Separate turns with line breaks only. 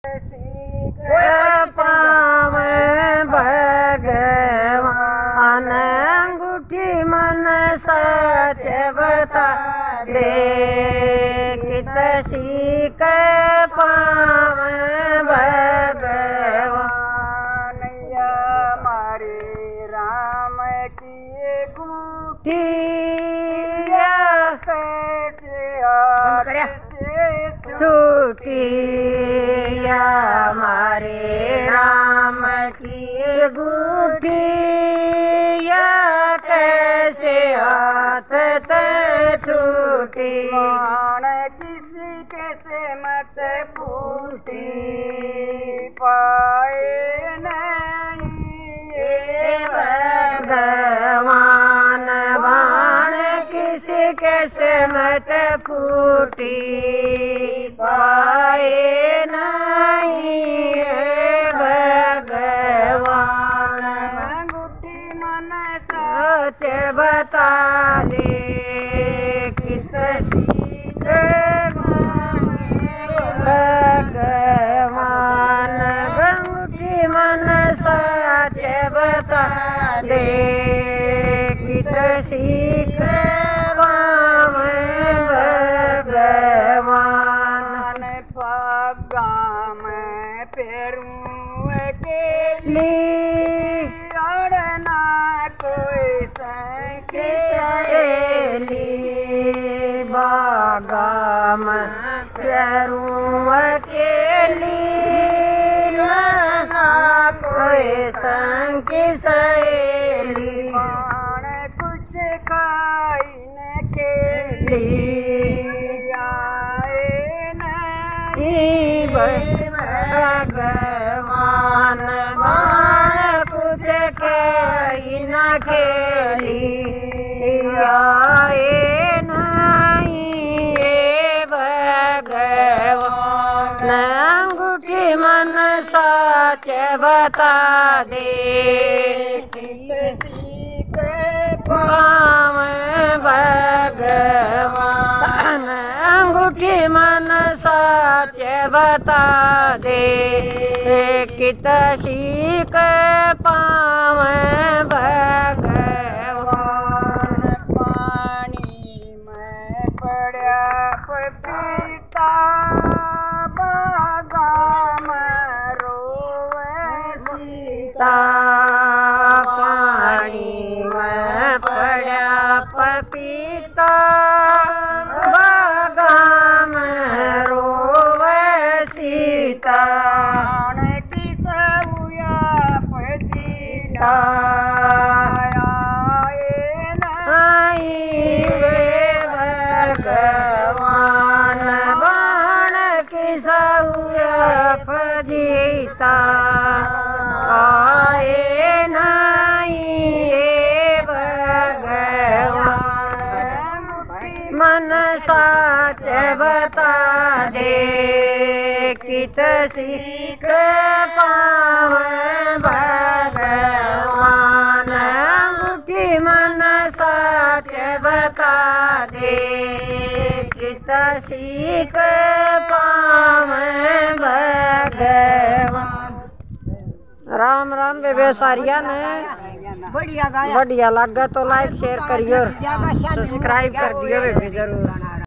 पावे भगवान अंगूठी मन सच बता दे कित सीख पावे भगवान
हमारे राम की अंगूठी
छूटी हमारे राम की अंगूठी कैसे हाथ से छूटी
किसी के से मत फूटी पाए नहीं
भगवान बाण किसी के से मत फूटी पाए नहीं भगवान
अंगूठी मन
सच बता दे कित सीख भगवान अंगूठी मन सच बता दे कित सीख भगवान
पगा में पेरूं अकेली और ना कोई संगी
सहेली बागा में पेरूं अकेली ना कोई संगी सहेली
कुछ खाई न खेली
भगवान बाण कुछ कही न खेली आए नहीं भगवान अंगूठी मन सच बता दे
सीख
पावे भगवान अंगूठी मन सच बता दे कित सीख पावे भगवान
पानी में पड़ा पपीता बागा में रोवे सीता
पानी में पड़ा पपीता बागा में रोवे सीता
की सऊया पतीता
भगवान बाण की सऊया फजीता आए नहीं भगवान मन सच बता दे कित सीख पावे भगवान अंगूठी मन सच बता दे कित सीख पावे भगवान। राम राम बेबे सारिया ने बढ़िया लगा तो लाइक शेयर करियो सब्सक्राइब कर दियो बेबे जरूर।